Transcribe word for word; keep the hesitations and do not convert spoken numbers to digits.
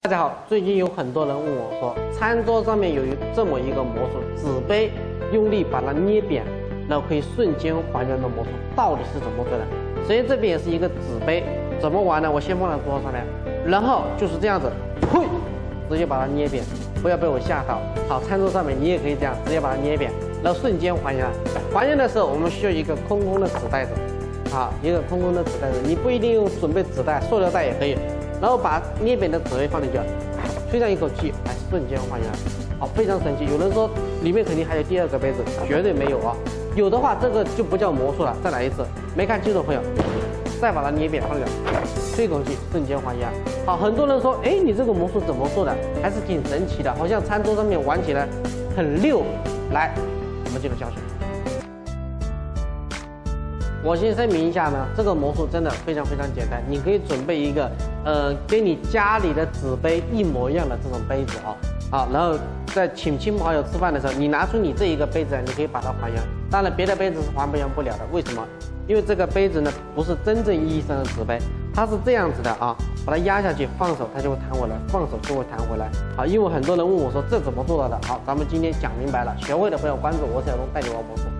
大家好，最近有很多人问我说，餐桌上面有一这么一个魔术，纸杯用力把它捏扁，然后可以瞬间还原的魔术，到底是怎么做的？首先这边也是一个纸杯，怎么玩呢？我先放在桌上面，然后就是这样子，呸，直接把它捏扁，不要被我吓到。好，餐桌上面你也可以这样，直接把它捏扁，然后瞬间还原。还原的时候，我们需要一个空空的纸袋子，啊，一个空空的纸袋子，你不一定用准备纸袋，塑料袋也可以。 然后把捏扁的纸杯放进去，吹上一口气，来瞬间还原，好，非常神奇。有人说里面肯定还有第二个杯子，绝对没有啊。有的话，这个就不叫魔术了。再来一次，没看清楚的朋友，再把它捏扁放进去，吹口气，瞬间还原。好，很多人说，哎，你这个魔术怎么做的？还是挺神奇的，好像餐桌上面玩起来很溜。来，我们这个教学。 我先声明一下呢，这个魔术真的非常非常简单，你可以准备一个，呃，跟你家里的纸杯一模一样的这种杯子啊，啊，然后在请亲朋好友吃饭的时候，你拿出你这一个杯子，你可以把它还原。当然，别的杯子是还原不了的，为什么？因为这个杯子呢，不是真正意义上的纸杯，它是这样子的啊，把它压下去，放手它就会弹回来，放手就会弹回来。好，因为很多人问我说这怎么做到的？好，咱们今天讲明白了，学会的朋友关注我，小东带你玩魔术。